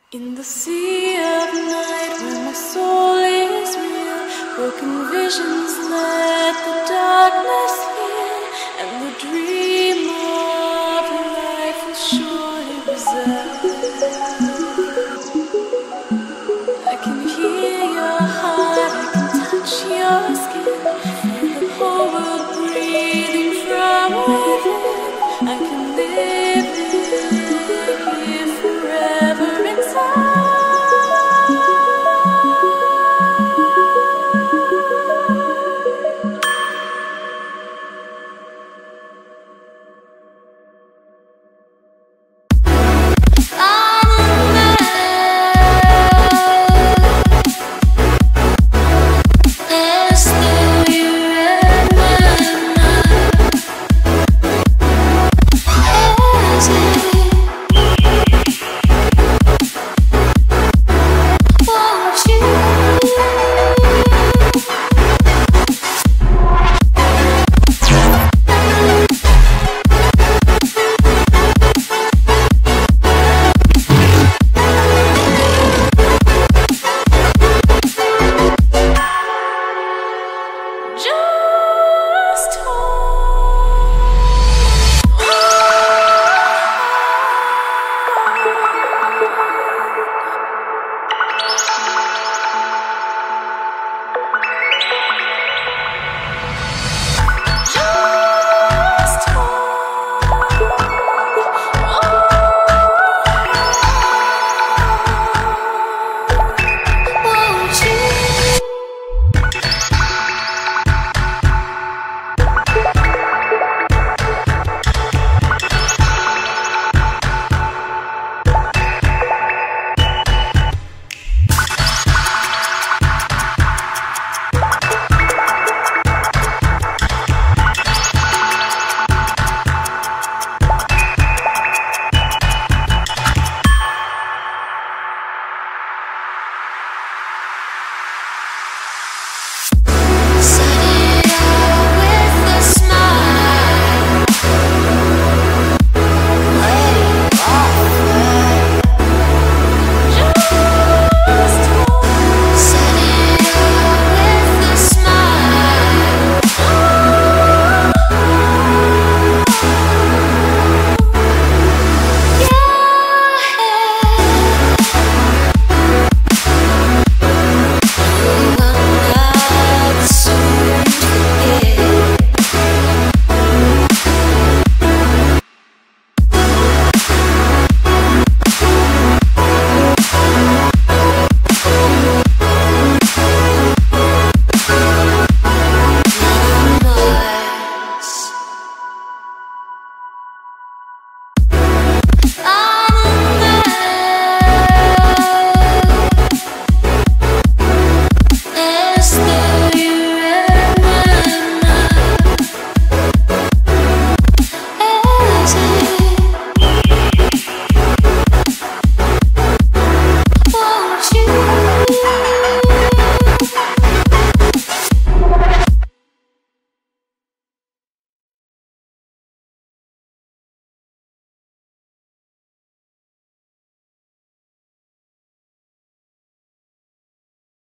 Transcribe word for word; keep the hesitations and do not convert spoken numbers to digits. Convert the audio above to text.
In the sea of night, where my soul is real, broken visions let the darkness heal, and the dream of life will surely reserve. I can hear your heart, I can touch your skin, feel the whole world breathing from within. I can live